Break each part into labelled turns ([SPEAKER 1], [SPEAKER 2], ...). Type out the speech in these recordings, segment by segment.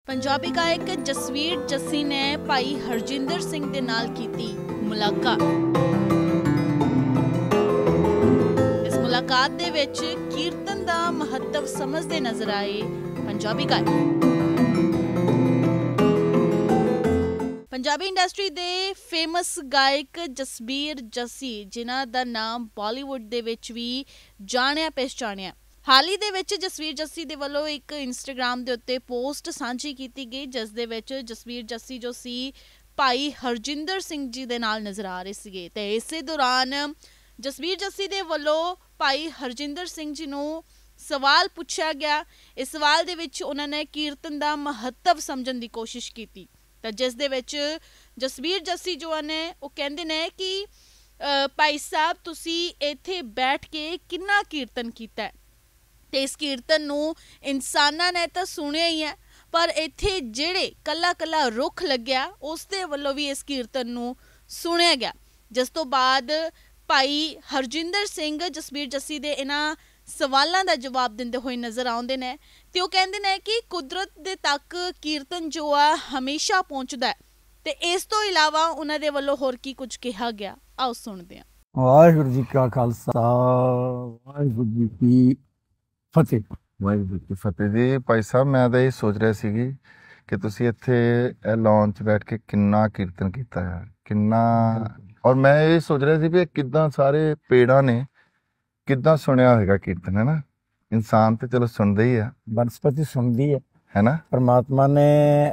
[SPEAKER 1] पंजाबी गायक जसवीर जस्सी ने भाई हरजिंदर सिंह दे नाल कीती मुलाकात। इस मुलाकात दे विच कीर्तन दा महत्व समझदे नजर आए पंजाबी गायक। पंजाबी इंडस्ट्री दे फेमस गायक जसवीर जस्सी, जिन्हां दा नाम बॉलीवुड दे विच भी जाणिया पहचानिया। हाल ही दे विच जसवीर जस्सी दे वल्लों एक इंस्टाग्राम दे उत्ते पोस्ट सांझी कीती गई, जिस दे विच जसवीर जस्सी जो सी भाई हरजिंदर सिंह जी दे नाल नजर आ रहे सीगे। ते इसे दौरान जसवीर जस्सी दे वल्लों भाई हरजिंदर सिंह जी नूं सवाल पूछा गया। इस सवाल दे विच उन्हां ने कीर्तन दा महत्व समझण दी कोशिश कीती, ते जिस दे विच जसवीर जस्सी जो ने वो कहंदे ने कि भाई साहब तुसी इत्थे बैठ के किन्ना कीर्तन कीता है, ते इस कीर्तन नूं इंसानां ने तां सुणिया ही है, पर इत्थे जिहड़े कल्ला कल्ला रुख लग्या उस दे वल्लों भी इस कीर्तन नूं सुणिया गया। जिस तो बाद भाई हरजिंदर सिंह जसवीर जस्सी दे इन्हां सवालों का जवाब देंदे हुए नज़र आउंदे ने, ते वो कहंदे ने कि कुदरत दे तक कीर्तन जो आ हमेशा पहुँचदा है, ते इस तो इलावा उन्हां दे वल्लों होर की कुछ कहा गया, आओ सुणदे हां।
[SPEAKER 2] वाहिगुरू जी का खालसा वाहिगुरू जी की फतेह।
[SPEAKER 3] वाहिगुरू जी की फतेह जी। भाई साहब मैं तो ये सोच रहा सी कि तुसी इत्थे लॉन च बैठ के किन्ना कीर्तन किया यार, किन्ना, और मैं ये सोच रहा सी भी किद्दां सारे पेड़ां ने किद्दां सुनिया होगा कीर्तन, है ना। इंसान तो चलो सुनते ही है,
[SPEAKER 2] वनस्पति सुनती है
[SPEAKER 3] ना।
[SPEAKER 2] परमात्मा ने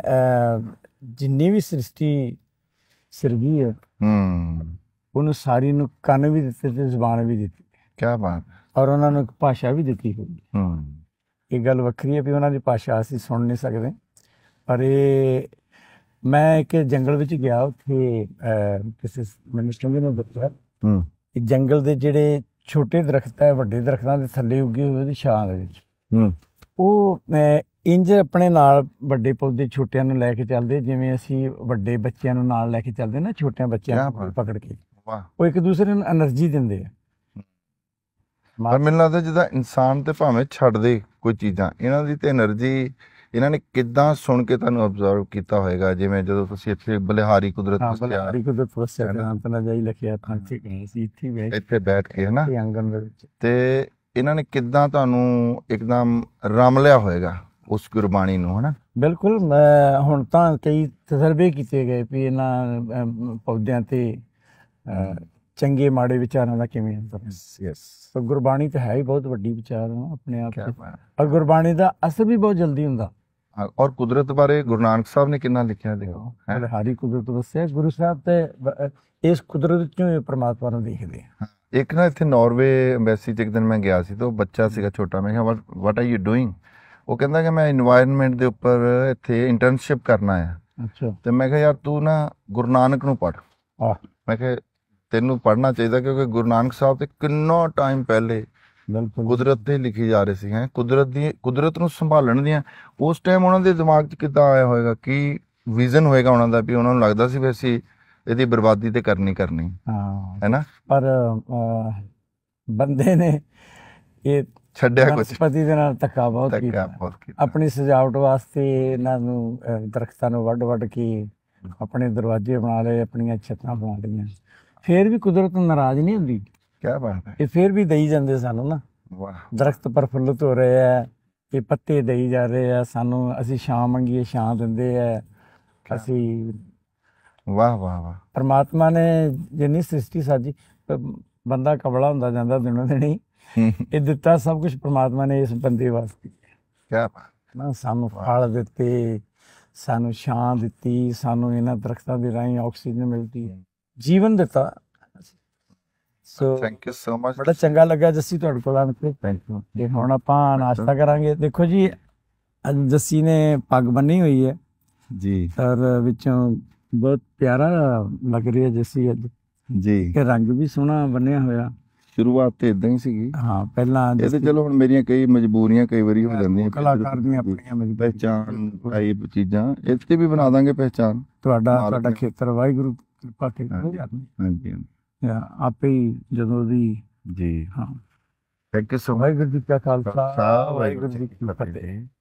[SPEAKER 2] जिन्नी भी सृष्टि सिरगी है उन्हें सारी नूं कन भी दिते ते ज़बान भी दी।
[SPEAKER 3] क्या बात है।
[SPEAKER 2] और उन्होंने एक भाषा भी दी होगी। ये गल वक्री है भी उन्होंने भाषा असीं सुन नहीं सकते, पर ये मैं एक जंगल विच गया, उत्थे किसी मिनिस्टर ने दस्सिया कि जंगल दे जिहड़े छोटे दरख्त है वड्डे दरख्तां दे थल्ले उगे होए ओहदी छां दे विच ਉਹ इंज अपने नाल वड्डे पौधे छोटिਆਂ ਨੂੰ ਲੈ ਕੇ ਚੱਲਦੇ, ਜਿਵੇਂ ਅਸੀਂ ਵੱਡੇ ਬੱਚਿਆਂ ਨੂੰ ਨਾਲ ਲੈ ਕੇ ਚੱਲਦੇ ਨਾ, ਛੋਟਿਆਂ ਬੱਚਿਆਂ ਨੂੰ ਪਕੜ ਕੇ ਉਹ ਇੱਕ ਦੂਸਰੇ ਨੂੰ એનર્ਜੀ ਦਿੰਦੇ ਆ।
[SPEAKER 3] ਪਰ ਮੈਨੂੰ ਲੱਗਦਾ ਜਿੱਦਾਂ ਇਨਸਾਨ ਤੇ ਭਾਵੇਂ ਛੱਡ ਦੇ ਕੋਈ ਚੀਜ਼ਾਂ, ਇਹਨਾਂ ਦੀ ਤੇ એનર્ਜੀ ਇਹਨਾਂ ਨੇ ਕਿੱਦਾਂ ਸੁਣ ਕੇ ਤੁਹਾਨੂੰ ਅਬਜ਼ਰਵ ਕੀਤਾ ਹੋਏਗਾ। ਜਿਵੇਂ ਜਦੋਂ ਤੁਸੀਂ ਇੱਥੇ ਬਲਿਹਾਰੀ ਕੁਦਰਤ
[SPEAKER 2] ਵਸਿਆ ਤਾਂ ਜਾਈ ਲਿਖਿਆ ਤਾਂ ਗਏ ਸੀ
[SPEAKER 3] ਇੱਥੇ ਬੈਠ ਕੇ, ਹੈ ਨਾ,
[SPEAKER 2] ਆਂਗਨ ਦੇ ਵਿੱਚ, ਤੇ
[SPEAKER 3] ਇਹਨਾਂ ਨੇ ਕਿੱਦਾਂ ਤੁਹਾਨੂੰ ਇੱਕਦਮ ਰਮ ਲਿਆ ਹੋਏਗਾ ਉਸ ਗੁਰਬਾਣੀ ਨੂੰ, ਹੈ ਨਾ।
[SPEAKER 2] ਬਿਲਕੁਲ। ਹੁਣ ਤਾਂ ਕਈ ਤਜਰਬੇ ਕੀਤੇ ਗਏ ਵੀ ਇਹਨਾਂ ਪੌਦਿਆਂ ਤੇ ਚੰਗੇ ਮਾੜੇ ਵਿਚਾਰਾਂ ਦਾ ਕਿਵੇਂ ਅੰਤਰ। ਗੁਰਬਾਣੀ ਤਾਂ ਹੈ ਹੀ ਬਹੁਤ ਵੱਡੀ ਵਿਚਾਰ ਆਪਣੇ ਆਪ, ਔਰ ਗੁਰਬਾਣੀ ਦਾ ਅਸਰ ਵੀ ਬਹੁਤ ਜਲਦੀ ਹੁੰਦਾ।
[SPEAKER 3] ਔਰ ਕੁਦਰਤ ਬਾਰੇ ਗੁਰੂ ਨਾਨਕ ਸਾਹਿਬ ਨੇ ਕਿੰਨਾ ਲਿਖਿਆ, ਦੇਖੋ
[SPEAKER 2] ਬਲਿਹਾਰੀ ਕੁਦਰਤ ਵਸਿਆ ਗੁਰੂ ਸਾਹਿਬ, ਤੇ ਇਸ ਕੁਦਰਤ ਚੋਂ ਪਰਮਾਤਮਾ ਨੂੰ ਦੇਖਦੇ ਆ।
[SPEAKER 3] ਇੱਕ ਨਾ ਇੱਥੇ ਨਾਰਵੇ ਐਮਬੈਸੀ 'ਚ ਇੱਕ ਦਿਨ ਮੈਂ ਗਿਆ ਸੀ, ਤਾਂ ਉਹ ਬੱਚਾ ਸੀਗਾ ਛੋਟਾ, ਮੈਂ ਕਿਹਾ ਵਾਟ ਆਰ ਯੂ ਡੂਇੰਗ। ਉਹ ਕਹਿੰਦਾ ਕਿ ਮੈਂ ਇਨਵਾਇਰਨਮੈਂਟ ਦੇ ਉੱਪਰ ਇੱਥੇ ਇੰਟਰਨਸ਼ਿਪ ਕਰਨਾ ਆ। ਅੱਛਾ। ਤੇ ਮੈਂ ਕਿਹਾ ਯਾਰ ਤੂੰ ਨਾ ਗੁਰੂ ਨਾਨਕ ਨੂੰ ਪੜ੍ਹ। ਮੈਂ ਕਿਹਾ ਤੈਨੂੰ ਪੜ੍ਹਨਾ ਚਾਹੀਦਾ, ਕਿਉਂਕਿ ਗੁਰੂ ਨਾਨਕ ਸਾਹਿਬ ਤੇ ਕਿੰਨਾ ਟਾਈਮ ਪਹਿਲੇ ਕੁਦਰਤ ਤੇ ਲਿਖੀ ਜਾ ਰਹੀ ਸੀ, ਹੈ ਕੁਦਰਤ ਨੂੰ ਸੰਭਾਲਣ ਦੀਆਂ। ਉਸ ਟਾਈਮ ਉਹਨਾਂ ਦੇ ਦਿਮਾਗ 'ਚ ਕਿੱਦਾਂ ਆਇਆ ਹੋਏਗਾ, ਕੀ ਵਿਜ਼ਨ ਹੋਏਗਾ ਉਹਨਾਂ ਦਾ, ਵੀ ਉਹਨਾਂ ਨੂੰ ਲੱਗਦਾ ਸੀ ਵੀ ਅਸੀਂ ਇਹਦੀ ਬਰਬਾਦੀ ਤੇ ਕਰਨੀ ਹੈ ਨਾ। ਪਰ
[SPEAKER 2] ਬੰਦੇ ਨੇ ਇਹ
[SPEAKER 3] ਛੱਡਿਆ ਕੁਛ,
[SPEAKER 2] ਵਨਸਪਤੀ ਦੇ ਨਾਲ ਧੱਕਾ ਬਹੁਤ ਕੀਤਾ। ਆਪਣੀ ਸਜਾਵਟ ਵਾਸਤੇ ਇਹਨਾਂ ਨੂੰ ਦਰਖਤਾਂ ਨੂੰ ਵੱਢ ਕੇ ਆਪਣੇ ਦਰਵਾਜ਼ੇ ਬਣਾ ਲਏ, ਆਪਣੀਆਂ ਛੱਤਾਂ ਬਣਾ ਲਈਆਂ। ਫੇਰ ਵੀ ਕੁਦਰਤ ਨਾਰਾਜ਼ ਨਹੀਂ ਹੁੰਦੀ।
[SPEAKER 3] ਕਿਆ ਬਾਤ ਹੈ।
[SPEAKER 2] ਇਹ ਫੇਰ ਵੀ ਦਈ ਜਾਂਦੇ ਸਾਨੂੰ ਨਾ। ਦਰਖਤ ਪ੍ਰਫੁੱਲਤ ਹੋ ਰਹੇ ਆ, ਇਹ ਪੱਤੇ ਦਈ ਜਾ ਰਹੇ ਆ ਸਾਨੂੰ, ਅਸੀਂ ਛਾਂ ਮੰਗੀਏ ਛਾਂ ਦਿੰਦੇ ਆ। ਅਸੀਂ
[SPEAKER 3] ਵਾਹ ਵਾਹ ਵਾਹ।
[SPEAKER 2] ਪਰਮਾਤਮਾ ਨੇ ਜਿੰਨੀ ਸ੍ਰਿਸ਼ਟੀ ਸਾਜੀ, ਬੰਦਾ ਕਬਲਾ ਹੁੰਦਾ ਜਾਂਦਾ ਦਿਨੋਂ ਦਿਨੀ, ਇਹ ਦਿੱਤਾ ਸਭ ਕੁਝ ਪਰਮਾਤਮਾ ਨੇ ਇਸ ਬੰਦੇ ਵਾਸਤੇ।
[SPEAKER 3] ਕਿਆ ਬਾਤ
[SPEAKER 2] ਨਾ, ਸਾਨੂੰ ਫਲ ਦਿੱਤੇ, ਸਾਨੂੰ ਛਾਂ ਦਿੱਤੀ, ਸਾਨੂੰ ਇਹਨਾਂ ਦਰਖਤਾਂ ਦੇ ਰਾਹੀਂ ਆਕਸੀਜਨ ਮਿਲਦੀ ਹੈ, ਜੀਵਨ ਦਿੱਤਾ। So
[SPEAKER 3] thank you so much.
[SPEAKER 2] ਬੜਾ ਚੰਗਾ ਲੱਗਾ ਜੱਸੀ ਤੁਹਾਡੇ ਕੋਲ ਆਣ ਕੇ। Thank you. ਤੇ ਹੁਣ ਆਪਾਂ ਨਾਸ਼ਤਾ ਕਰਾਂਗੇ। ਦੇਖੋ ਜੀ, ਅੱਜ ਜੱਸੀ ਨੇ ਪੱਗ ਬੰਨੀ ਹੋਈ ਹੈ
[SPEAKER 3] ਜੀ,
[SPEAKER 2] ਔਰ ਵਿੱਚੋਂ ਬਹੁਤ ਪਿਆਰਾ ਲੱਗ ਰਿਹਾ ਜੱਸੀ ਅੱਜ
[SPEAKER 3] ਜੀ,
[SPEAKER 2] ਕਿ ਰੰਗ ਵੀ ਸੋਹਣਾ ਬੰਨਿਆ ਹੋਇਆ।
[SPEAKER 3] ਸ਼ੁਰੂਆਤ ਤੇ ਇਦਾਂ ਹੀ ਸੀਗੀ।
[SPEAKER 2] ਹਾਂ, ਪਹਿਲਾਂ
[SPEAKER 3] ਇਹ ਤੇ ਚਲੋ ਹੁਣ ਮੇਰੀਆਂ ਕਈ ਮਜਬੂਰੀਆਂ ਕਈ ਵਾਰੀ ਹੋ ਜਾਂਦੀਆਂ,
[SPEAKER 2] ਕਲਾਕਾਰ ਦੀਆਂ ਆਪਣੀਆਂ
[SPEAKER 3] ਪਹਿਚਾਣ ਟਾਈਪ ਚੀਜ਼ਾਂ, ਇੱਥੇ ਵੀ ਬਣਾ ਦਾਂਗੇ ਪਹਿਚਾਣ।
[SPEAKER 2] ਤੁਹਾਡਾ ਖੇਤਰ ਵਾਹਿਗੁਰੂ ਕਿਰਪਾ ਕਰੇ।
[SPEAKER 3] ਹਾਂਜੀ
[SPEAKER 2] ਆਪੇ ਹੀ ਜਦੋਂ ਦੀ
[SPEAKER 3] ਜੀ।
[SPEAKER 2] ਹਾਂ,
[SPEAKER 3] thank you so much.
[SPEAKER 2] Waheguru ji ਕਾ ਖਾਲਸਾ, ਵਾਹਿਗੁਰੂ ਜੀ ਕੀ ਫਤਿਹ।